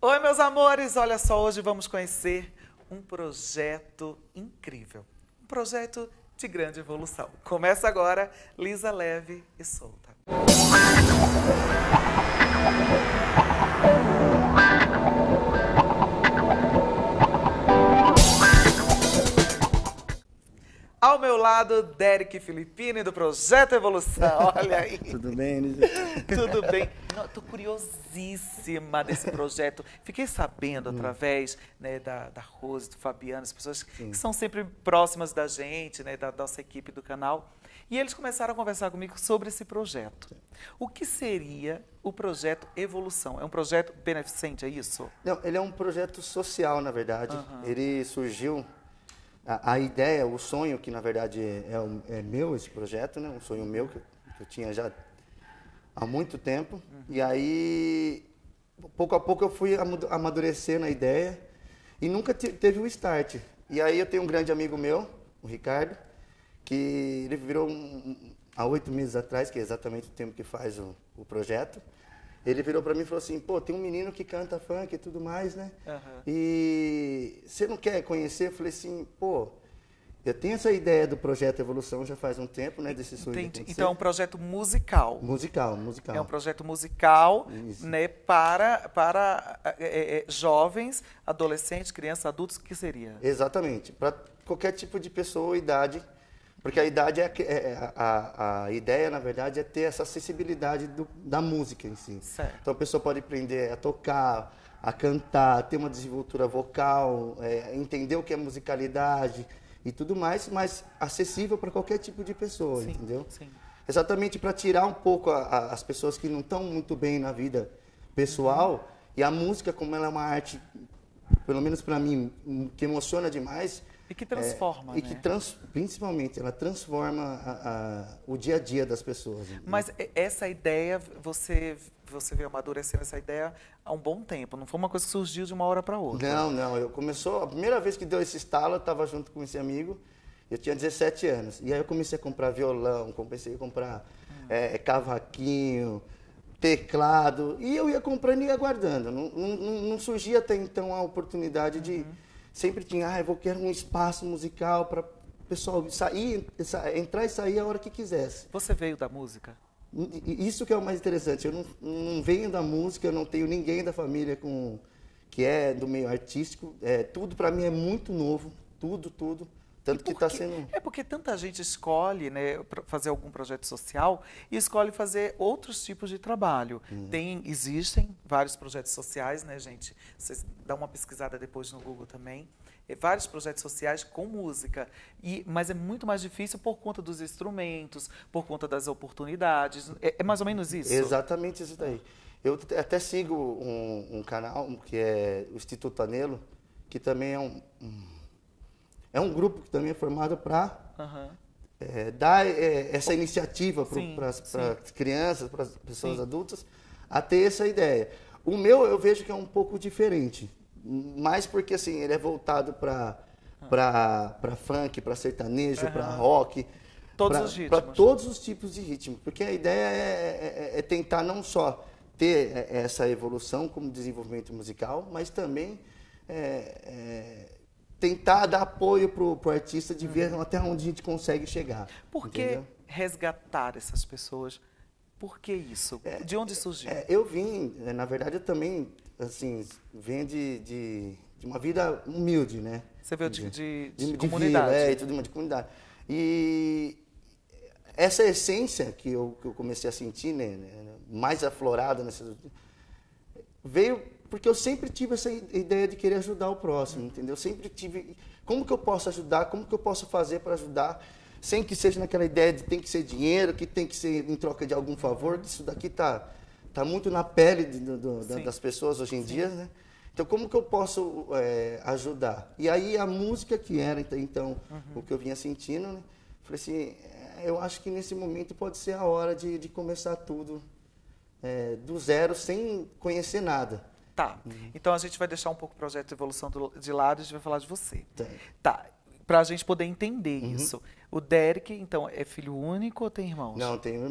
Oi, meus amores! Olha só, hoje vamos conhecer um projeto incrível. Um projeto de grande evolução. Começa agora, Lisa Leve e Solta. Ao meu lado, Derek Filippini, do Projeto Evolução. Olha aí. Tudo bem, Lisa? Tudo bem. Estou curiosíssima desse projeto. Fiquei sabendo através, né, da Rose, do Fabiano, as pessoas que são sempre próximas da gente, né, da nossa equipe do canal. E eles começaram a conversar comigo sobre esse projeto. O que seria o Projeto Evolução? É um projeto beneficente, é isso? Não, ele é um projeto social, na verdade. Ele surgiu... A ideia, o sonho, que na verdade é meu, esse projeto, né? Um sonho meu, que eu tinha já há muito tempo. E aí, pouco a pouco eu fui amadurecendo a ideia e nunca teve o start. E aí eu tenho um grande amigo meu, o Ricardo, que ele virou há 8 meses atrás, que é exatamente o tempo que faz o projeto. Ele virou para mim e falou assim, pô, tem um menino que canta funk e tudo mais, né? E você não quer conhecer? Eu falei assim, pô, eu tenho essa ideia do Projeto Evolução já faz um tempo, né? Desse sonho. Entendi. Então é um projeto musical. Musical. É um projeto musical, né, para jovens, adolescentes, crianças, adultos, o que seria? Exatamente, para qualquer tipo de pessoa ou idade. Porque a idade a ideia, na verdade, é ter essa acessibilidade da música em si. Certo. Então a pessoa pode aprender a tocar, a cantar, ter uma desenvoltura vocal, entender o que é musicalidade e tudo mais, mas acessível para qualquer tipo de pessoa, entendeu? Sim. Exatamente para tirar um pouco as pessoas que não estão muito bem na vida pessoal. E a música, como ela é uma arte, pelo menos para mim, que emociona demais. E que transforma, né? E que principalmente, ela transforma o dia a dia das pessoas. Mas essa ideia, você veio amadurecendo essa ideia há um bom tempo, não foi uma coisa que surgiu de uma hora para outra? Não, a primeira vez que deu esse estalo, eu estava junto com esse amigo, eu tinha 17 anos, e aí eu comecei a comprar violão, comecei a comprar cavaquinho, teclado, e eu ia comprando e ia guardando, não surgia até então a oportunidade de... Sempre tinha, eu quero um espaço musical para o pessoal entrar e sair a hora que quisesse. Você veio da música? Isso que é o mais interessante. Eu não venho da música, eu não tenho ninguém da família que é do meio artístico. Tudo para mim é muito novo, tudo. Tanto que está sendo... É porque tanta gente escolhe, né, fazer algum projeto social e escolhe fazer outros tipos de trabalho. Existem vários projetos sociais, né, gente? Vocês dão uma pesquisada depois no Google também. Vários projetos sociais com música. Mas é muito mais difícil por conta dos instrumentos, por conta das oportunidades. É mais ou menos isso? Exatamente isso daí. Eu até sigo um canal que é o Instituto Anelo, que também é um grupo que também é formado para dar essa iniciativa para as crianças, para as pessoas adultas, a ter essa ideia. O meu, eu vejo que é um pouco diferente, mais porque assim, ele é voltado para funk, para sertanejo, para rock, para todos os tipos de ritmo. Porque a ideia é tentar não só ter essa evolução como desenvolvimento musical, mas também... tentar dar apoio pro artista de ver até onde a gente consegue chegar. Por que resgatar essas pessoas? Por que isso? De onde surgiu? Eu vim, na verdade, eu também, assim, venho de uma vida humilde, né? Você veio de comunidade? Vila, de comunidade. E essa essência que eu comecei a sentir, né, mais aflorada, veio... Porque eu sempre tive essa ideia de querer ajudar o próximo, entendeu? Eu sempre tive... Como que eu posso ajudar? Como que eu posso fazer para ajudar? Sem que seja naquela ideia de tem que ser dinheiro, que tem que ser em troca de algum favor. Isso daqui tá muito na pele das pessoas hoje em dia, né? Então, como que eu posso ajudar? E aí, a música que era, então, o que eu vinha sentindo, né? Falei assim, eu acho que nesse momento pode ser a hora de começar tudo do zero, sem conhecer nada. Tá, então a gente vai deixar um pouco o projeto de evolução de lado e a gente vai falar de você. Tá, para a gente poder entender isso. O Derek, então, é filho único ou tem irmãos? Não, tenho um irmão.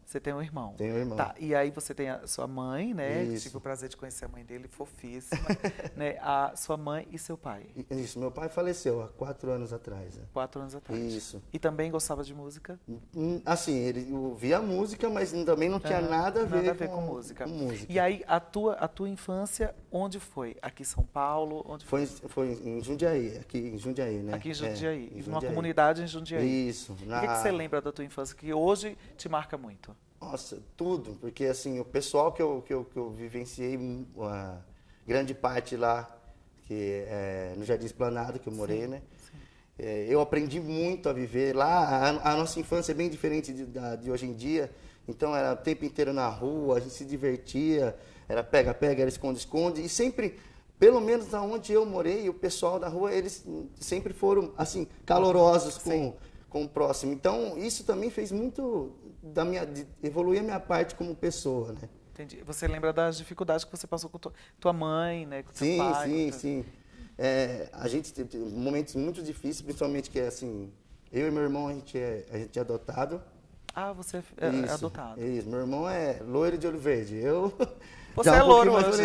Você tem um irmão. Tenho um irmão. Tá, e aí você tem a sua mãe, né? Isso. Tive o prazer de conhecer a mãe dele, fofíssima. Né? A sua mãe e seu pai. Isso, meu pai faleceu há 4 anos atrás. Né? 4 anos atrás. Isso. E também gostava de música? Assim, ele ouvia música, mas também não tinha nada a ver com música. Com música. E aí, a tua infância, onde foi? Aqui em São Paulo? Onde foi em Jundiaí, aqui em Jundiaí, né? Aqui em Jundiaí, em numa comunidade em Jundiaí. Isso. O que você lembra da tua infância que hoje te marca muito? Nossa, tudo, porque assim, o pessoal que eu vivenciei, grande parte lá, que é no Jardim Esplanado que eu morei, né? Sim. Eu aprendi muito a viver lá. A nossa infância é bem diferente de hoje em dia, então era o tempo inteiro na rua, a gente se divertia, era pega-pega, era esconde-esconde, e sempre, pelo menos onde eu morei, o pessoal da rua, eles sempre foram, assim, calorosos com o próximo. Então, isso também fez muito de evoluir a minha parte como pessoa, né? Entendi. Você lembra das dificuldades que você passou com tua mãe, né? Com teu pai? Sim. A gente teve momentos muito difíceis, principalmente que, assim, eu e meu irmão, a gente é adotado. Ah, você é adotado. Isso, meu irmão é loiro de olho verde. Você é loiro hoje.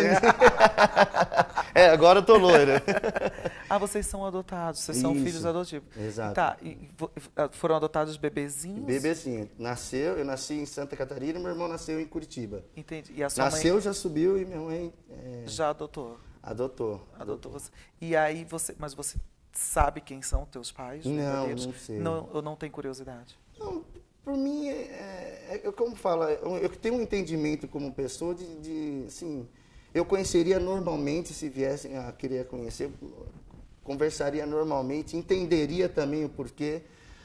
Agora eu tô loiro. Vocês são adotados, vocês são filhos adotivos. Exato. Tá, e foram adotados bebezinhos? Bebezinho. Eu nasci em Santa Catarina e meu irmão nasceu em Curitiba. Entendi. E a sua nasceu, mãe... já subiu e minha mãe... Já adotou? Adotou você. E aí, mas você sabe quem são teus pais? Não sei. Ou não tem curiosidade? Não, por mim, como fala, eu tenho um entendimento como pessoa assim, eu conheceria normalmente se viessem a querer conhecer, conversaria normalmente, entenderia também o porquê.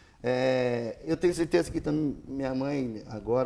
Eu tenho certeza que também minha mãe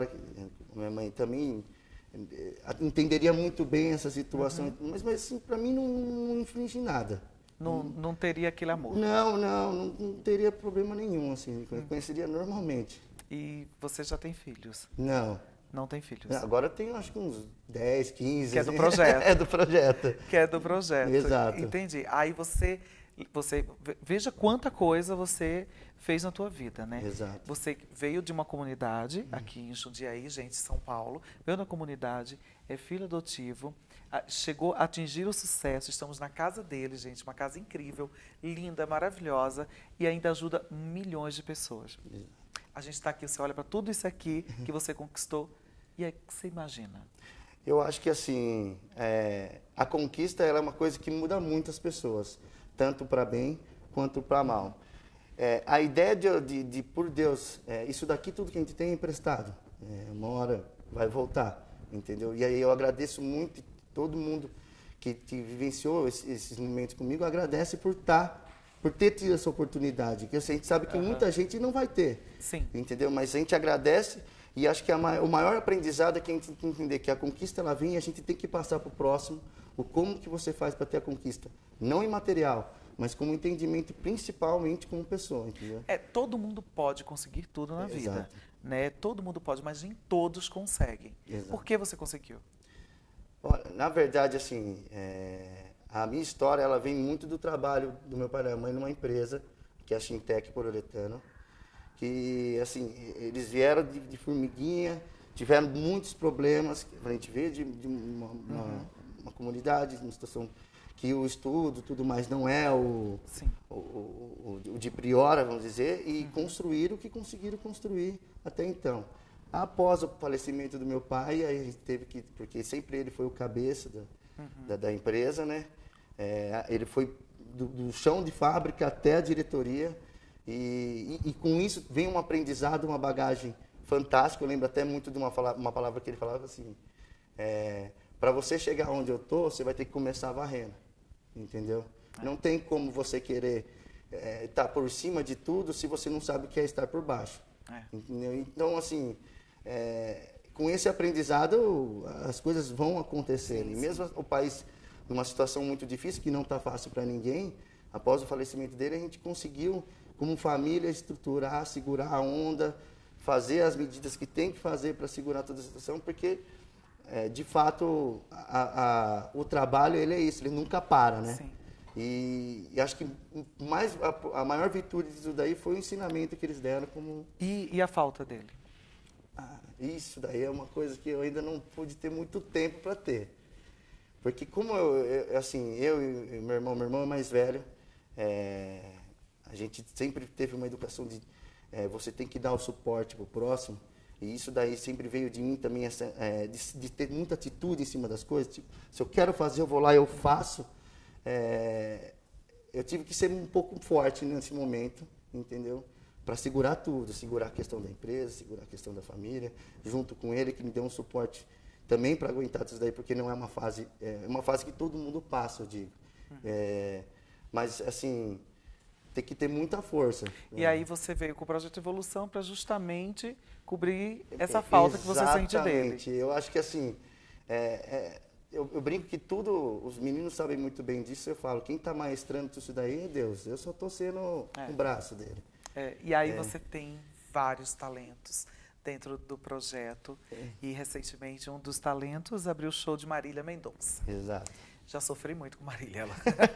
também entenderia muito bem essa situação, mas assim, para mim não inflige nada. Não teria aquele amor? Não teria problema nenhum, assim, eu conheceria normalmente. E você já tem filhos? Não tem filhos? Agora eu tenho acho que uns 10, 15. Que é do projeto. É do projeto. Que é do projeto. Exato. Entendi. Aí você veja quanta coisa você fez na tua vida, né? Exato. Você veio de uma comunidade, aqui em Jundiaí, gente, São Paulo, veio da comunidade, é filho adotivo, chegou a atingir o sucesso, estamos na casa dele, gente, uma casa incrível, linda, maravilhosa, e ainda ajuda milhões de pessoas. A gente está aqui, você olha para tudo isso aqui que você conquistou, e aí o que você imagina? Eu acho que assim, a conquista ela é uma coisa que muda muitas pessoas, tanto para bem quanto para mal. A ideia de por Deus, isso daqui tudo que a gente tem é emprestado, uma hora vai voltar, entendeu? E aí eu agradeço muito todo mundo que vivenciou esses momentos comigo, agradece por ter tido essa oportunidade, que a gente sabe que muita gente não vai ter, sim, entendeu? Mas a gente agradece. E acho que o maior aprendizado é que a gente tem que entender que a conquista ela vem e a gente tem que passar para o próximo o como que você faz para ter a conquista. Não em material, mas como entendimento, principalmente como pessoa, entendeu? Todo mundo pode conseguir tudo na vida, Exato. né? Todo mundo pode, mas nem todos conseguem. Exato. Por que você conseguiu? Olha, na verdade, assim, a minha história ela vem muito do trabalho do meu pai e da minha mãe numa empresa, que é a Shintec Poliuretano. Que, assim, eles vieram de formiguinha, tiveram muitos problemas, a gente veio de uma comunidade, uma situação que o estudo, tudo mais, não é o de priora, vamos dizer, e construíram o que conseguiram construir até então. Após o falecimento do meu pai, aí a gente teve que, porque sempre ele foi o cabeça da empresa, né? Ele foi do chão de fábrica até a diretoria, e com isso vem um aprendizado, uma bagagem fantástica. Eu lembro até muito de uma palavra que ele falava assim, para você chegar onde eu tô, você vai ter que começar varrendo, entendeu? Não tem como você querer estar por cima de tudo se você não sabe o que é estar por baixo, entendeu? Então, assim, com esse aprendizado, as coisas vão acontecer. E mesmo o país numa situação muito difícil, que não está fácil para ninguém, após o falecimento dele, a gente conseguiu, como família, estruturar, segurar a onda, fazer as medidas que tem que fazer para segurar toda a situação, porque, de fato, o trabalho ele é isso, ele nunca para, né? Sim. E acho que a maior virtude disso daí foi o ensinamento que eles deram como... E a falta dele? Isso daí é uma coisa que eu ainda não pude ter muito tempo para ter. Porque como assim, eu e meu irmão é mais velho, a gente sempre teve uma educação de você tem que dar o suporte para o próximo, e isso daí sempre veio de mim também, de ter muita atitude em cima das coisas. Tipo, se eu quero fazer, eu vou lá e eu faço. Eu tive que ser um pouco forte nesse momento, entendeu? Para segurar tudo, segurar a questão da empresa, segurar a questão da família, junto com ele, que me deu um suporte também para aguentar isso daí, porque não é uma fase, é uma fase que todo mundo passa, eu digo. Mas, assim, tem que ter muita força. E aí você veio com o Projeto Evolução para justamente cobrir essa falta que você sente dele. Exatamente. Eu acho que, assim, eu brinco que tudo, os meninos sabem muito bem disso, eu falo, quem está maestrando tudo isso daí é Deus, eu só estou sendo o braço dele. E aí você tem vários talentos dentro do projeto. E recentemente um dos talentos abriu o show de Marília Mendonça. Exato. Já sofri muito com Marília. Ela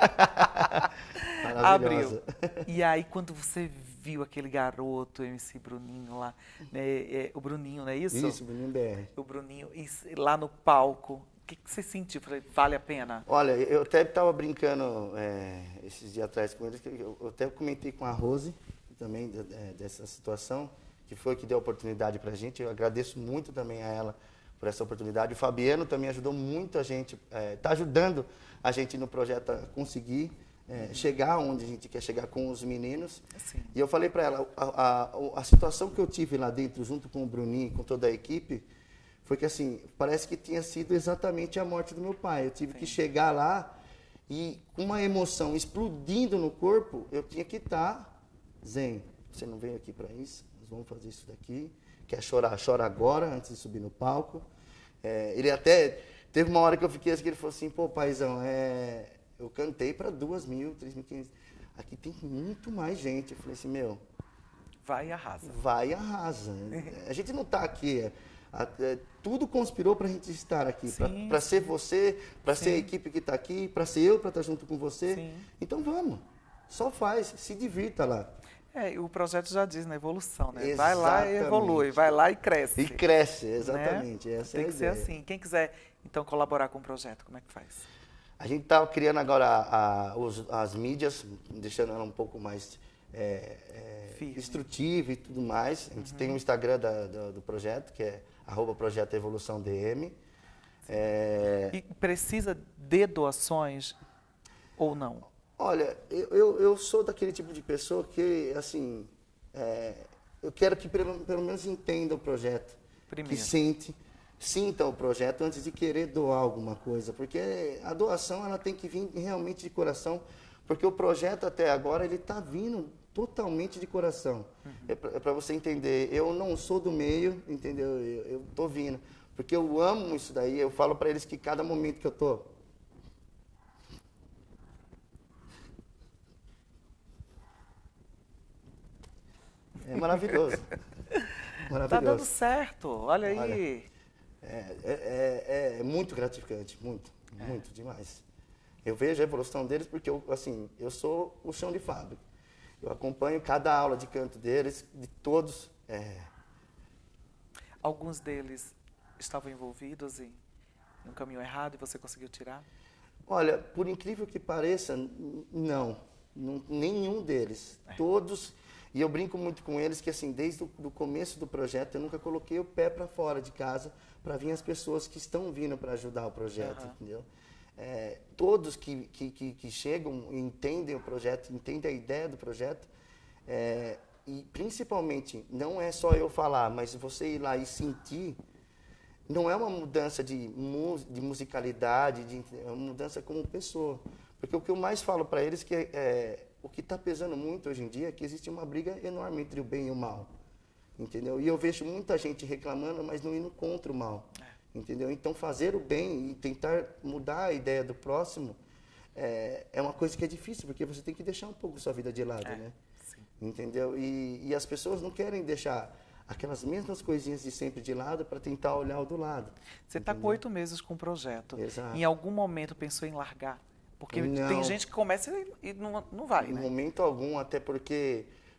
abriu. E aí quando você viu aquele garoto, MC Bruninho lá, né, o Bruninho, não é isso? Isso, Bruninho BR. O Bruninho, lá no palco, o que você sentiu? Falei, vale a pena? Olha, eu até estava brincando esses dias atrás com eles, eu até comentei com a Rose também dessa situação, que foi que deu a oportunidade para a gente. Eu agradeço muito também a ela por essa oportunidade. O Fabiano também ajudou muito a gente, está ajudando a gente no projeto a conseguir chegar onde a gente quer chegar com os meninos. Sim. E eu falei para ela, a situação que eu tive lá dentro, junto com o Bruninho, com toda a equipe, foi que assim, parece que tinha sido exatamente a morte do meu pai. Eu tive que chegar lá e com uma emoção explodindo no corpo, eu tinha que estar zen. Você não veio aqui para isso? Nós vamos fazer isso daqui. Quer chorar? Chora agora, antes de subir no palco. Ele até... Teve uma hora que eu fiquei assim, que ele falou assim, pô, paizão, eu cantei para 2.000, 3.500. Aqui tem muito mais gente. Eu falei assim, meu... Vai e arrasa. Vai e arrasa. A gente não está aqui... tudo conspirou para a gente estar aqui. Para ser você, para ser a equipe que está aqui, para ser eu, para estar junto com você. Sim. Então vamos. Só faz, se divirta lá. O projeto já diz, na evolução, né? Exatamente. Vai lá e evolui, vai lá e cresce. E cresce, exatamente. Né? Essa Tem que ser assim. Quem quiser, então, colaborar com o projeto, como é que faz? A gente está criando agora as mídias, deixando ela um pouco mais instrutiva e tudo mais. A gente tem o Instagram do projeto, que é @Projeto Evolução DM. E precisa de doações ou não? Olha, eu sou daquele tipo de pessoa que, assim, eu quero que pelo menos entenda o projeto. Primeiro. Que sinta o projeto antes de querer doar alguma coisa. Porque a doação, ela tem que vir realmente de coração. Porque o projeto, até agora, ele está vindo totalmente de coração. É para você entender, eu não sou do meio, entendeu? Eu estou vindo. Porque eu amo isso daí. Eu falo para eles que cada momento que eu estou... É maravilhoso. Maravilhoso. Tá dando certo, olha aí. É muito gratificante, muito demais. Eu vejo a evolução deles porque eu sou o chão de fábrica. Eu acompanho cada aula de canto deles, de todos. Alguns deles estavam envolvidos em um caminho errado e você conseguiu tirar? Olha, por incrível que pareça, não nenhum deles. Todos... E eu brinco muito com eles que, assim, desde o começo do projeto, eu nunca coloquei o pé para fora de casa para vir as pessoas que estão vindo para ajudar o projeto, entendeu? Todos que chegam e entendem o projeto, entendem a ideia do projeto, e principalmente, não é só eu falar, mas você ir lá e sentir, não é uma mudança de musicalidade, é uma mudança como pessoa. Porque o que eu mais falo para eles que o que está pesando muito hoje em dia é que existe uma briga enorme entre o bem e o mal, entendeu? E eu vejo muita gente reclamando, mas não indo contra o mal, entendeu? Então, fazer o bem e tentar mudar a ideia do próximo é uma coisa que é difícil, porque você tem que deixar um pouco sua vida de lado, né? Sim. Entendeu? E as pessoas não querem deixar aquelas mesmas coisinhas de sempre de lado para tentar olhar o do lado. Você está com 8 meses com o projeto. Exato. Em algum momento pensou em largar? Porque Não. tem gente que começa e não vai, Em né? momento algum, até porque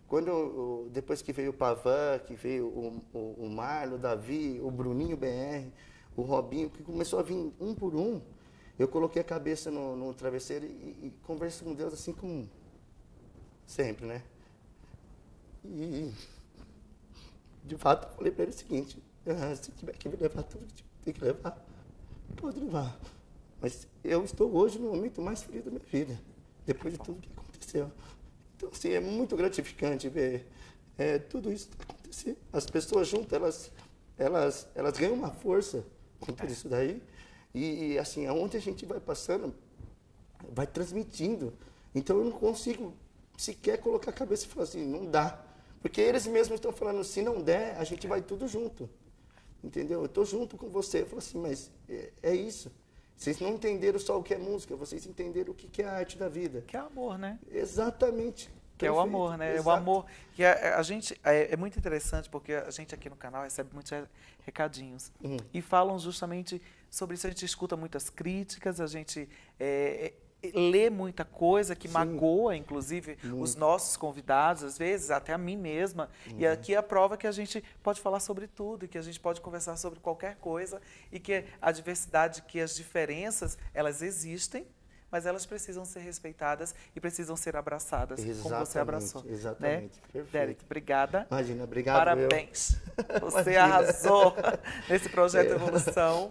Depois que veio o Pavan, que veio o Marlon, o Davi, o Bruninho BR, o Robinho, que começou a vir um por um, eu coloquei a cabeça no travesseiro e converso com Deus assim como sempre, né? E, de fato, eu falei para ele o seguinte, se tiver que levar tudo que tem que levar, pode levar. Mas eu estou hoje no momento mais feliz da minha vida, depois de tudo que aconteceu. Então, assim, é muito gratificante ver tudo isso acontecer. As pessoas juntas, elas ganham uma força com tudo isso daí. E, assim, aonde a gente vai passando, vai transmitindo. Então, eu não consigo sequer colocar a cabeça e falar assim, não dá. Porque eles mesmos estão falando, se não der, a gente vai tudo junto. Entendeu? Eu estou junto com você. Eu falo assim, mas é isso. Vocês não entenderam só o que é música, vocês entenderam o que é a arte da vida. Que é amor, né? Exatamente. Que é o amor, né? Exato. É o amor. Que a gente, é muito interessante, porque a gente aqui no canal recebe muitos recadinhos. E falam justamente sobre isso. A gente escuta muitas críticas, a gente lê muita coisa que magoa, inclusive, os nossos convidados, às vezes, até a mim mesma. E aqui é a prova que a gente pode falar sobre tudo, e que a gente pode conversar sobre qualquer coisa, e que a diversidade, que as diferenças, elas existem, mas elas precisam ser respeitadas e precisam ser abraçadas, como você abraçou. Exatamente, né? Perfeito. Derek, obrigada. Imagina, obrigado. Parabéns. Você arrasou nesse projeto Evolução.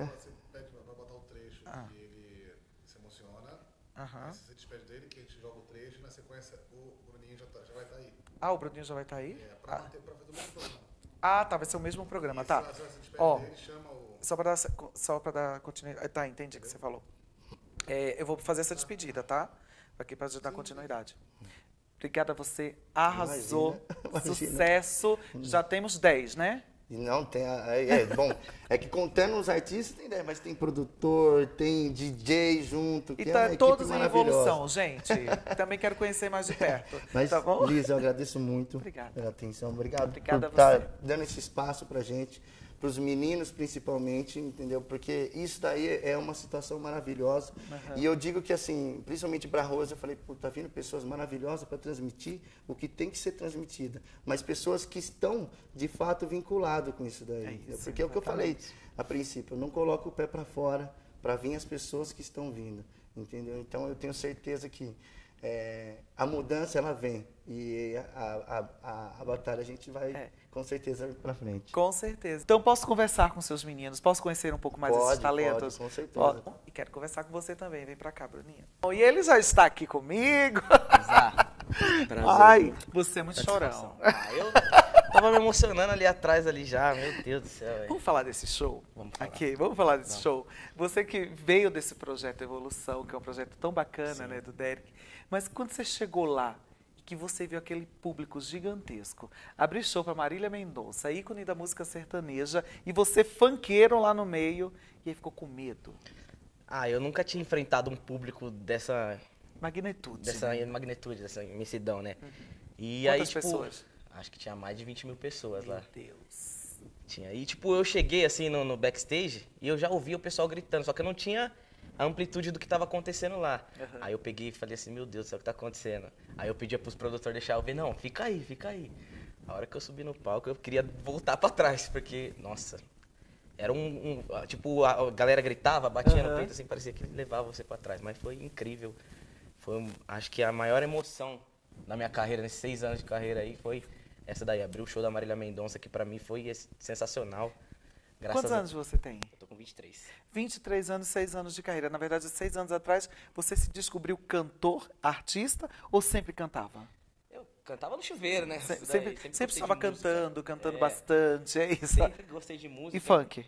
Aí você se despede dele, que a gente joga o trecho e na sequência o Bruninho já vai estar aí. Ah, o Bruninho já vai estar aí? Pra fazer o mesmo programa. Ah, tá, vai ser o mesmo programa, tá. Você se despede dele, chama o... Só para dar continuidade. Tá, entendi o que você falou. Eu vou fazer essa despedida, tá? Aqui para dar continuidade. Obrigada a você, arrasou, imagina. Sucesso. Já temos 10, né? Não, tem. Bom, é que contando os artistas tem 10, mas tem produtor, tem DJ junto. E tá todos em evolução, gente. Também quero conhecer mais de perto. Mas, tá bom? Liz, eu agradeço muito pela atenção. Obrigado por estar dando esse espaço pra gente, pros meninos principalmente, entendeu? Porque isso daí é uma situação maravilhosa. E eu digo que, assim, principalmente pra Rosa, eu falei, pô, tá vindo pessoas maravilhosas para transmitir o que tem que ser transmitido. Mas pessoas que estão, de fato, vinculadas com isso daí. Porque é o que eu falei a princípio, eu não coloco o pé para fora para vir as pessoas que estão vindo, entendeu? Então, eu tenho certeza que a mudança, ela vem. E a batalha a gente vai, com certeza, para frente. Com certeza. Então, posso conversar com seus meninos? Posso conhecer um pouco mais desses talentos? Pode, com certeza. E quero conversar com você também. Vem para cá, Bruninho. Bom, e ele já está aqui comigo. Prazer. Ai, você é muito chorão. Eu tava me emocionando ali atrás, ali já. Meu Deus do céu. Véio. Vamos falar desse show? Vamos falar. Aqui, vamos falar desse show. Você que veio desse projeto Evolução, que é um projeto tão bacana, né, do Derek. Mas quando você chegou lá, que você viu aquele público gigantesco, abrir show para Marília Mendonça, ícone da música sertaneja, e você funkeiro lá no meio, e aí ficou com medo? Eu nunca tinha enfrentado um público dessa magnitude. Dessa imensidão, né? E quantas aí, tipo, pessoas? Acho que tinha mais de 20 mil pessoas lá. Meu Deus. Tinha. E, tipo, eu cheguei, assim, no backstage, e eu já ouvia o pessoal gritando, só que eu não tinha a amplitude do que estava acontecendo lá. Aí eu peguei e falei assim, meu Deus do céu, o que tá acontecendo? Aí eu pedia pros produtores deixar eu ver, não, fica aí, fica aí. A hora que eu subi no palco, eu queria voltar pra trás, porque, nossa, era tipo, a galera gritava, batia no peito, assim, parecia que levava você pra trás, mas foi incrível. Foi, acho que a maior emoção da minha carreira, nesses 6 anos de carreira aí, foi essa daí, abrir o show da Marília Mendonça, que pra mim foi sensacional. Quantos anos você tem? Eu tô com 23. 23 anos, 6 anos de carreira. Na verdade, 6 anos atrás, você se descobriu cantor, artista, ou sempre cantava? Eu cantava no chuveiro, né? Sempre estava cantando bastante, é isso? Sempre gostei de música. E funk?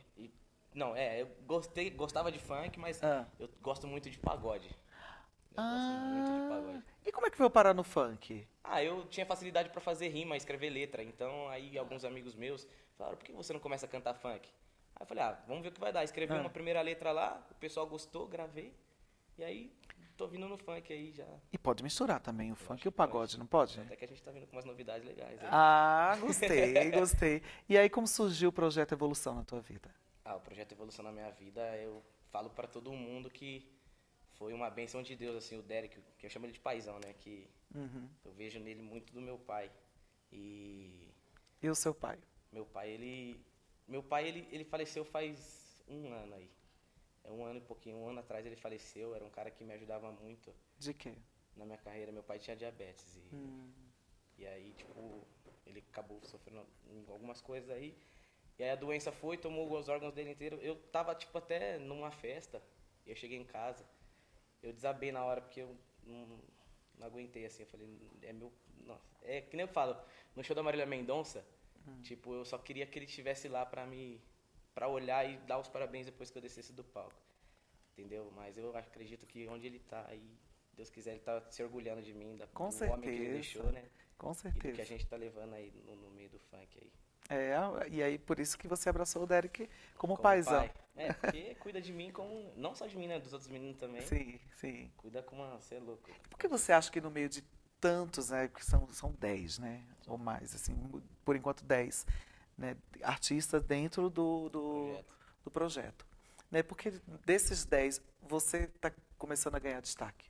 Eu gostava de funk, mas eu gosto muito de pagode. Eu gosto muito de pagode. E como é que veio parar no funk? Eu tinha facilidade pra fazer rima, escrever letra. Então, aí, alguns amigos meus falaram, por que você não começa a cantar funk? Aí eu falei, vamos ver o que vai dar. Escrevi uma primeira letra lá, o pessoal gostou, gravei. E aí, tô vindo no funk aí já. E pode misturar também o funk e o pagode, não pode? Até que a gente tá vindo com umas novidades legais Ah, aí. gostei. E aí, como surgiu o Projeto Evolução na tua vida? O Projeto Evolução na minha vida, eu falo pra todo mundo que foi uma bênção de Deus, assim, o Derek, que eu chamo ele de paizão, né? Que eu vejo nele muito do meu pai. E o seu pai? Meu pai, ele faleceu faz um ano aí. É um ano e pouquinho, um ano atrás ele faleceu. Era um cara que me ajudava muito. De quê? Na minha carreira. Meu pai tinha diabetes. E aí, tipo, ele acabou sofrendo algumas coisas aí. E aí a doença foi, tomou os órgãos dele inteiro. Eu tava, tipo, até numa festa. E eu cheguei em casa. Eu desabei na hora, porque eu não aguentei, assim. Eu falei, nossa. É que nem eu falo, no show da Marília Mendonça, tipo, eu só queria que ele estivesse lá pra olhar e dar os parabéns depois que eu descesse do palco. Entendeu? Mas eu acredito que onde ele tá aí, Deus quiser, ele tá se orgulhando de mim, do homem que ele deixou, né? Com certeza. E do que a gente tá levando aí no meio do funk aí. E aí por isso que você abraçou o Derek como paizão. Pai. Porque cuida de mim como, não só de mim, né? Dos outros meninos também. Sim, sim. Cuida como você é louco. Por que você acha que no meio de tantos, né? Porque são 10, né? Ou mais, assim, por enquanto 10, né? Artistas dentro do projeto. Né? Porque desses 10, você está começando a ganhar destaque?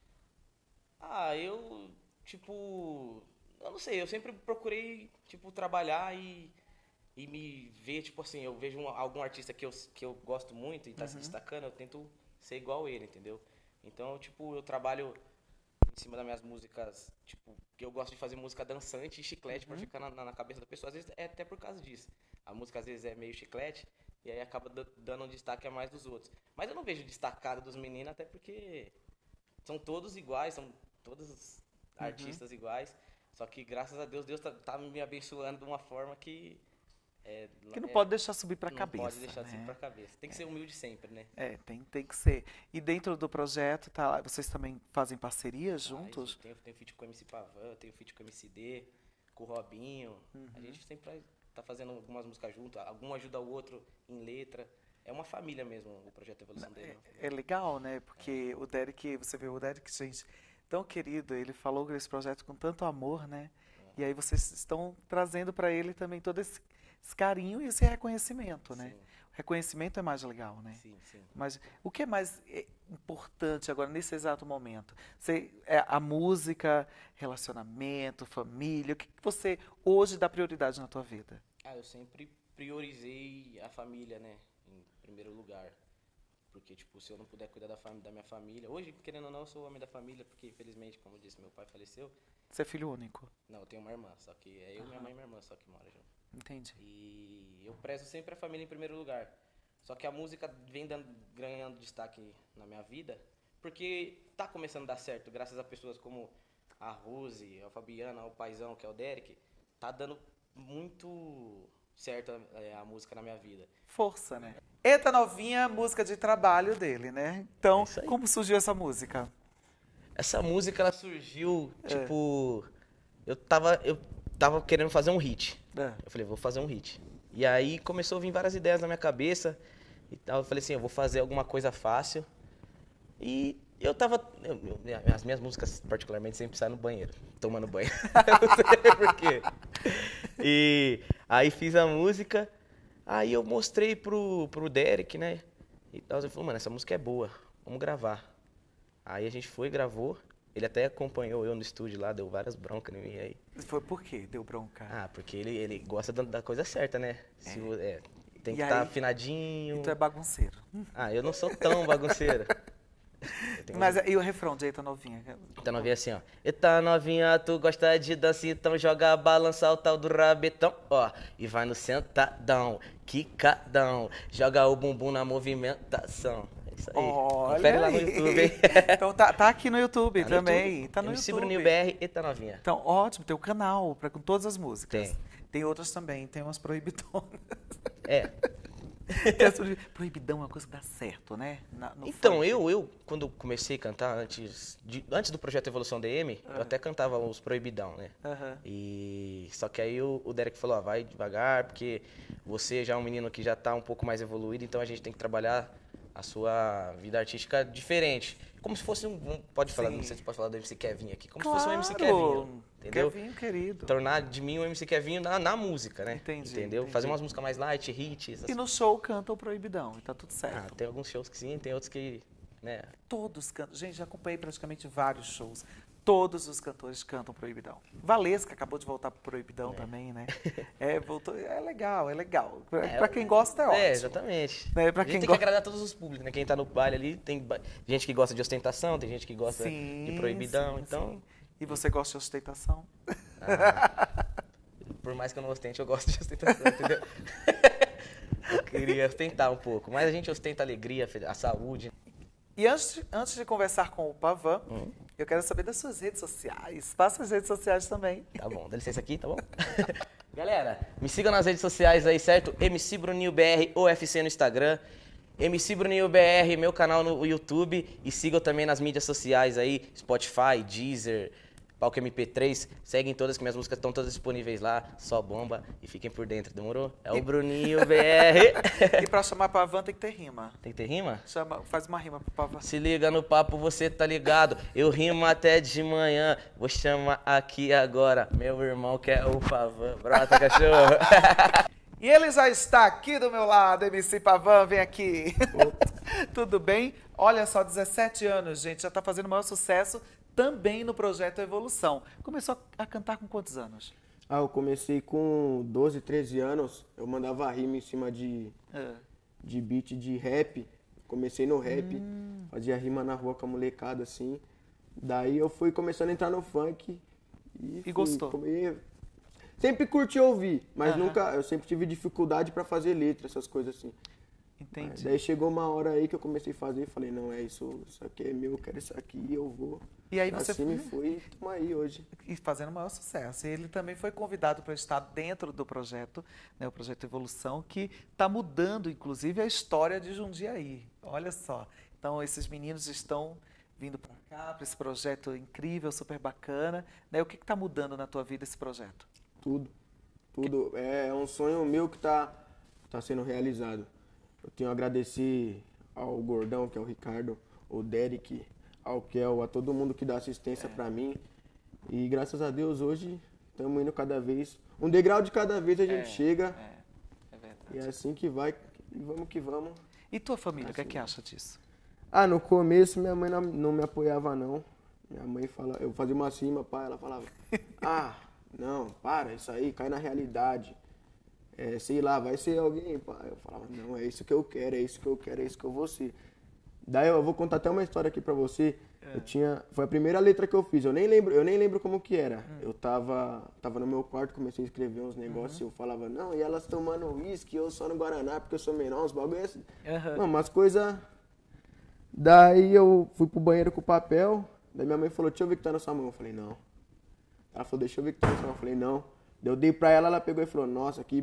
Eu não sei, eu sempre procurei, tipo, trabalhar e me ver, tipo assim, eu vejo algum artista que eu gosto muito e tá se destacando, eu tento ser igual ele, entendeu? Então, tipo, eu trabalho em cima das minhas músicas, tipo, que eu gosto de fazer música dançante e chiclete pra ficar na cabeça da pessoa. Às vezes é até por causa disso. A música às vezes é meio chiclete e aí acaba dando um destaque a mais dos outros. Mas eu não vejo destacado dos meninos, até porque são todos iguais, são todos artistas iguais. Só que graças a Deus, Deus tá me abençoando de uma forma que que não pode deixar subir para a cabeça. Não pode deixar subir para a cabeça. Tem que ser humilde sempre, né? Tem que ser. E dentro do projeto, vocês também fazem parcerias juntos? Eu tenho feat com o MC Pavan, tenho feat com o MCD, com o Robinho. A gente sempre tá fazendo algumas músicas juntos, algum ajuda o outro em letra. É uma família mesmo, o projeto Evolução dele. É legal, né? Porque o Derek, você vê o Derek, gente, tão querido, ele falou desse projeto com tanto amor, né? E aí vocês estão trazendo para ele também todo esse carinho e esse reconhecimento, né? O reconhecimento é mais legal, né? Sim, sim. Mas o que é mais importante agora, nesse exato momento? A música, relacionamento, família, o que você hoje dá prioridade na tua vida? Eu sempre priorizei a família, né? Em primeiro lugar. Porque, tipo, se eu não puder cuidar da minha família... Hoje, querendo ou não, eu sou homem da família, porque, infelizmente, como eu disse, meu pai faleceu. Você é filho único? Não, eu tenho uma irmã, só que é eu, minha mãe e minha irmã, só que mora junto. Entendi. E eu prezo sempre a família em primeiro lugar. Só que a música vem ganhando destaque na minha vida, porque tá começando a dar certo, graças a pessoas como a Rose, a Fabiana, o Paizão, que é o Derek. Tá dando muito certo a música na minha vida. Força, né? Eita Novinha, música de trabalho dele, né? Então, como surgiu essa música? Essa música, ela surgiu, tipo... Eu tava querendo fazer um hit. Eu falei, vou fazer um hit. E aí começou a vir várias ideias na minha cabeça. E tal. Eu falei assim, eu vou fazer alguma coisa fácil. E eu tava... as minhas músicas, particularmente, sempre saem no banheiro. Tomando banho. Eu não sei por quê. E aí fiz a música. Aí eu mostrei pro Derek, né? E tal. Ele falou, mano, essa música é boa. Vamos gravar. Aí a gente foi, gravou. Ele até acompanhou eu no estúdio lá, deu várias broncas em mim aí. Foi por quê? Deu bronca? Porque ele gosta da coisa certa, né? Tem que estar afinadinho. E tu é bagunceiro. Eu não sou tão bagunceiro. Mas e o refrão de Eita Novinha? Eita Novinha assim, ó. Eita Novinha, tu gosta de dança, então joga a balança o tal do rabetão, ó. E vai no sentadão, quicadão, joga o bumbum na movimentação. Isso aí. Confere lá no YouTube, hein? Então tá aqui no YouTube também. Tá no MC YouTube. Bruninho BR, Eita Novinha. Então, ótimo, tem o canal com todas as músicas. Tem outras também, tem umas proibidonas. Proibidão é uma coisa que dá certo, né? Então, eu quando comecei a cantar, antes do projeto Evolução DM, eu até cantava os proibidão, né? Só que aí o Derek falou, vai devagar, porque você já é um menino que já tá um pouco mais evoluído, então a gente tem que trabalhar a sua vida artística diferente. Como se fosse pode falar, não sei se pode falar do MC Kevin aqui, como se fosse um MC Kevin, entendeu? Kevin, querido. Tornar de mim um MC Kevin na música, né? Entendi. Entendeu? Fazer umas músicas mais light, hits. E no show canta o Proibidão, e tá tudo certo. Tem alguns shows que sim, tem outros que né? Todos cantam. Gente, já acompanhei praticamente vários shows. Todos os cantores cantam Proibidão. Valesca acabou de voltar pro Proibidão também, né? Voltou. É legal, é legal. Pra quem gosta é ótimo. Exatamente. Né? Pra A gente quem tem que agradar todos os públicos, né? Quem tá no baile ali, tem gente que gosta de ostentação, tem gente que gosta de Proibidão, sim, então... sim. E você gosta de ostentação? Por mais que eu não ostente, eu gosto de ostentação, entendeu? Eu queria ostentar um pouco, mas a gente ostenta a alegria, a saúde. E antes de conversar com o Pavan, eu quero saber das suas redes sociais. Passa as redes sociais também. Tá bom, dá licença aqui, tá bom? Galera, me sigam nas redes sociais aí, certo? MC Bruninho BR, UFC no Instagram. MC Bruninho BR, meu canal no YouTube. E sigam também nas mídias sociais aí, Spotify, Deezer, Palco MP3. Seguem todas, que minhas músicas estão todas disponíveis lá. Só bomba e fiquem por dentro, demorou? É o Bruninho BR. E pra chamar Pavan tem que ter rima. Tem que ter rima? Faz uma rima pro Pavan. Se liga no papo, você tá ligado? Eu rimo até de manhã. Vou chamar aqui agora meu irmão que é o Pavan. Brota, cachorro. E ele já está aqui do meu lado, MC Pavan, vem aqui. Tudo bem? Olha só, 17 anos, gente, já está fazendo o maior sucesso também no projeto Evolução. Começou a cantar com quantos anos? Eu comecei com 12, 13 anos. Eu mandava rima em cima de beat de rap. Comecei no rap, fazia rima na rua com a molecada, assim. Daí eu fui começando a entrar no funk. E gostou? Sempre curti ouvir, mas nunca, eu sempre tive dificuldade pra fazer letra, essas coisas assim. Entendi. Daí chegou uma hora aí que eu comecei a fazer e falei, não, isso aqui é meu, eu quero isso aqui, eu vou. E aí você assim foi e estamos aí hoje. E fazendo o maior sucesso. E ele também foi convidado para estar dentro do projeto, né, o projeto Evolução, que está mudando, inclusive, a história de Jundiaí. Olha só. Então, esses meninos estão vindo para cá, para esse projeto incrível, super bacana. Né? O que está mudando na tua vida esse projeto? Tudo. É um sonho meu que tá sendo realizado. Eu tenho a agradecer ao Gordão, que é o Ricardo, o Derek, ao Kel, a todo mundo que dá assistência pra mim. E graças a Deus hoje estamos indo cada vez, um degrau de cada vez a gente chega. É verdade. E é assim que vai, e vamos que vamos. E tua família, o que é que acha disso? No começo minha mãe não me apoiava não. Minha mãe falava, eu fazia uma cima, pai, ela falava, não, para, isso aí cai na realidade. Sei lá, vai ser alguém, pai. Eu falava, não, é isso que eu quero, é isso que eu quero, é isso que eu vou ser. Daí eu vou contar até uma história aqui pra você. Foi a primeira letra que eu fiz, eu nem lembro como que era. Eu tava no meu quarto, comecei a escrever uns negócios, eu falava, não, e elas tomando uísque, eu só no Guaraná, porque eu sou menor, uns bagulho assim. Não, umas coisas... Daí eu fui pro banheiro com o papel, daí minha mãe falou, deixa eu ver o que tá na sua mão. Eu falei, não. Ela falou, deixa eu ver o que tá na sua mão. Eu falei, não. Daí eu dei pra ela, ela pegou e falou, nossa, que...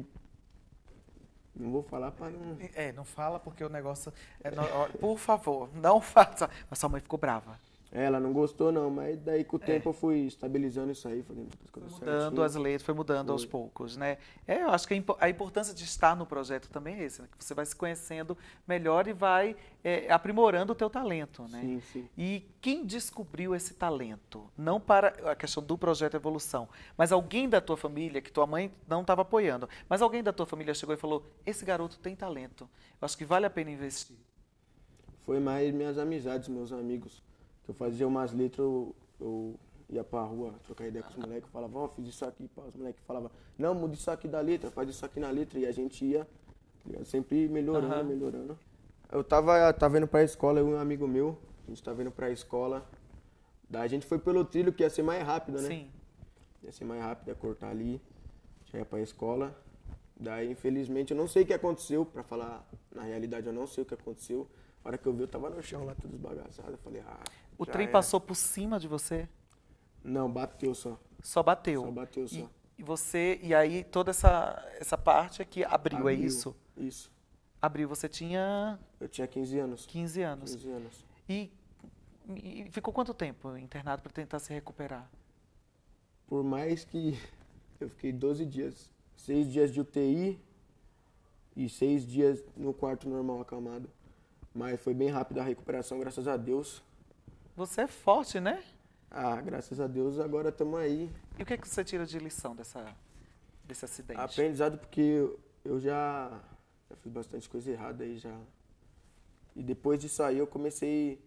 Não vou falar pra não... Não fala porque o negócio... por favor, não faça. Mas sua mãe ficou brava. Ela não gostou não, mas daí com o tempo eu fui estabilizando isso aí, fazendo as coisas mudando as letras, foi mudando aos poucos, né? Eu acho que a importância de estar no projeto também é esse, né? Que você vai se conhecendo melhor e vai aprimorando o teu talento, né? Sim, sim. E quem descobriu esse talento? Não para a questão do projeto Evolução, mas alguém da tua família, que tua mãe não estava apoiando, mas alguém da tua família chegou e falou, esse garoto tem talento, eu acho que vale a pena investir. Foi mais minhas amizades, meus amigos. Eu fazia umas letras, eu ia pra rua, trocar ideia com os moleques, falava, fiz isso aqui, os moleques falavam, não, muda isso aqui da letra, faz isso aqui na letra, e a gente ia sempre melhorando. Eu tava indo pra escola, eu e um amigo meu, a gente tava indo pra escola, daí a gente foi pelo trilho, que ia ser mais rápido, né? Sim. Ia ser mais rápido, ia cortar ali, já ia pra escola. Daí, infelizmente, eu não sei o que aconteceu, pra falar, na realidade, eu não sei o que aconteceu. A hora que eu vi, eu tava no chão lá, tudo esbagaçado. Eu falei, o trem passou por cima de você? Não, bateu só. Só bateu? Só bateu só. E aí toda essa parte aqui abriu, é isso? Isso. Abriu, você tinha... Eu tinha 15 anos. 15 anos. 15 anos. E ficou quanto tempo internado para tentar se recuperar? Por mais que eu fiquei 12 dias. 6 dias de UTI e 6 dias no quarto normal acamado. Mas foi bem rápida a recuperação, graças a Deus. Você é forte, né? Graças a Deus, agora estamos aí. E o que é que você tira de lição desse acidente? Aprendizado, porque eu já fiz bastante coisa errada aí já. E depois disso aí eu comecei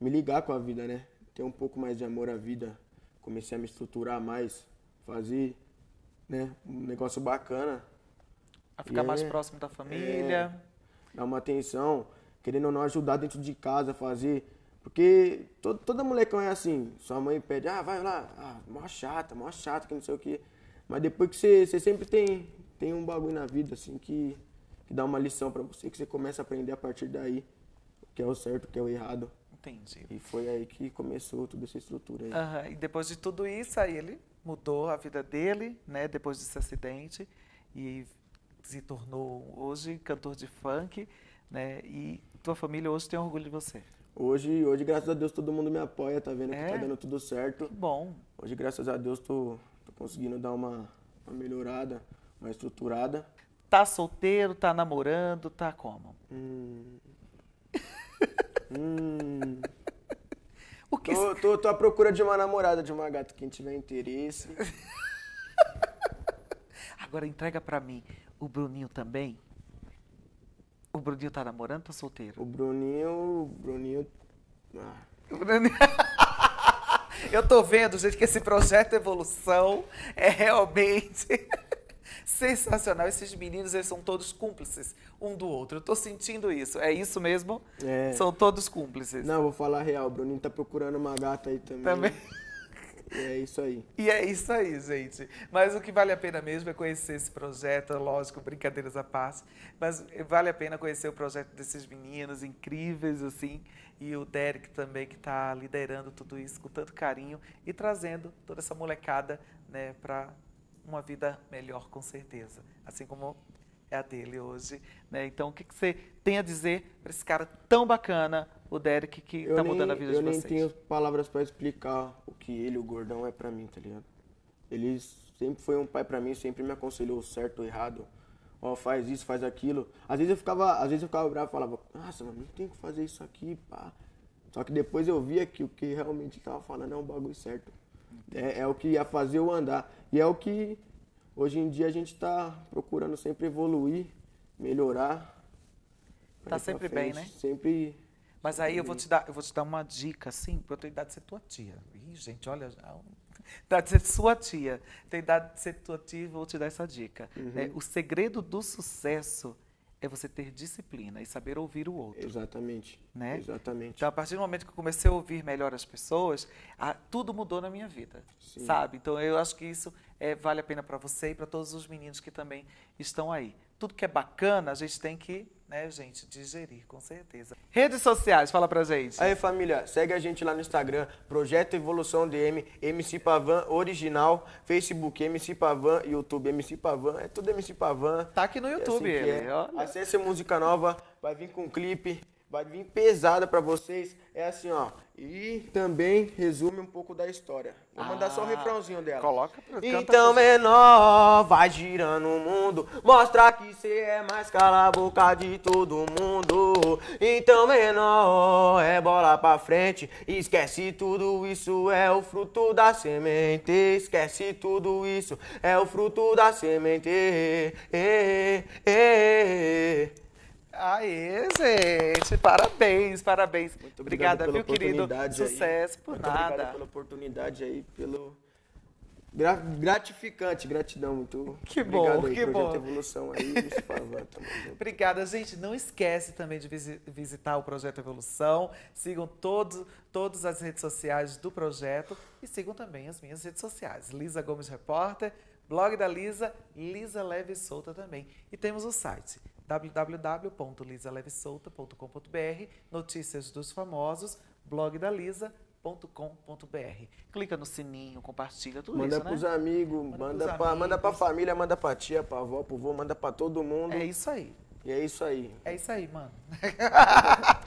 me ligar com a vida, né? Ter um pouco mais de amor à vida. Comecei a me estruturar mais, fazer, né, um negócio bacana. A ficar mais próximo da família. Dar uma atenção, querendo ou não ajudar dentro de casa, fazer. Porque toda molecão é assim, sua mãe pede, vai lá, mó chata, que não sei o quê. Mas depois que você sempre tem um bagulho na vida, assim, que dá uma lição pra você, que você começa a aprender a partir daí, o que é o certo, o que é o errado. Entendi. E foi aí que começou toda essa estrutura aí. E depois de tudo isso, aí ele mudou a vida dele, né, depois desse acidente, e se tornou hoje cantor de funk, né, e tua família hoje tem orgulho de você. Hoje, graças a Deus, todo mundo me apoia, tá vendo que tá dando tudo certo. Que bom. Hoje, graças a Deus, tô conseguindo dar uma melhorada, uma estruturada. Tá solteiro, tá namorando, tá como? O que... Tô à procura de uma namorada, de uma gata, quem tiver interesse. Agora entrega pra mim, o Bruninho também? O Bruninho tá namorando ou tá solteiro? O Bruninho... O Bruninho... Eu tô vendo, gente, que esse projeto Evolução é realmente sensacional. Esses meninos, eles são todos cúmplices um do outro. Eu tô sentindo isso. É isso mesmo? É. São todos cúmplices. Não, vou falar a real. O Bruninho tá procurando uma gata aí também. E é isso aí. E é isso aí, gente. Mas o que vale a pena mesmo é conhecer esse projeto, lógico, brincadeiras à parte, mas vale a pena conhecer o projeto desses meninos incríveis, assim, e o Derek também, que está liderando tudo isso com tanto carinho e trazendo toda essa molecada, né, para uma vida melhor, com certeza, assim como é a dele hoje, né? Então, o que você tem a dizer para esse cara tão bacana, o Derek, que está mudando a vida de vocês? Eu nem tenho palavras para explicar o que ele, o gordão, é para mim, tá ligado? Ele sempre foi um pai para mim, sempre me aconselhou certo ou errado. Faz isso, faz aquilo. Às vezes eu ficava bravo e falava, nossa, mano, não tem que fazer isso aqui, pá. Só que depois eu via que o que realmente tava falando é um bagulho certo. É o que ia fazer eu andar. E é o que hoje em dia a gente tá procurando sempre evoluir, melhorar. Tá sempre bem, né? Sempre. Mas aí eu vou te dar uma dica, assim, pra ter idade de ser tua tia. Ih, gente, olha, idade de ser sua tia. Tem idade de ser tua tia, vou te dar essa dica. Né? O segredo do sucesso é você ter disciplina e saber ouvir o outro. Exatamente. Né? Exatamente. Então, a partir do momento que eu comecei a ouvir melhor as pessoas, tudo mudou na minha vida. Sim. Sabe? Então, eu acho que isso vale a pena para você e para todos os meninos que também estão aí. Tudo que é bacana, a gente tem que, né, gente, digerir, com certeza. Redes sociais, fala pra gente. Aí, família, segue a gente lá no Instagram, Projeto Evolução DM, MC Pavan Original, Facebook MC Pavan, YouTube MC Pavan, é tudo MC Pavan. Tá aqui no YouTube, assim ele. Olha. Acesse a música nova, vai vir com clipe, vai vir pesada pra vocês. É assim, ó. E também resume um pouco da história. Vou mandar só o refrãozinho dela. Coloca pra Então, menor, vai girando o mundo, mostra que cê é mais cala a boca de todo mundo. Então, menor, é bola pra frente, esquece tudo isso, é o fruto da semente. Esquece tudo isso, é o fruto da semente. Aê, gente, parabéns, parabéns. Muito obrigada, pela viu, querido? oportunidade Sucesso, aí. por Muito nada. obrigado pela oportunidade aí, pelo gratificante, gratidão. Muito que obrigado bom, aí, que Projeto bom. Evolução aí, MC Pavan, tamo junto. Obrigada, gente. Não esquece também de visitar o Projeto Evolução. Sigam todas as redes sociais do projeto e sigam também as minhas redes sociais. Lisa Gomes Repórter, blog da Lisa, Lisa Leve e Solta também. E temos o site www.lisalevesolta.com.br, notícias dos famosos, blogdalisa.com.br. Clica no sininho, compartilha tudo manda isso, né? Pros amigos, manda pra família, manda pra tia, pra avó, pro vô, manda pra todo mundo. É isso aí. E é isso aí. É isso aí, mano.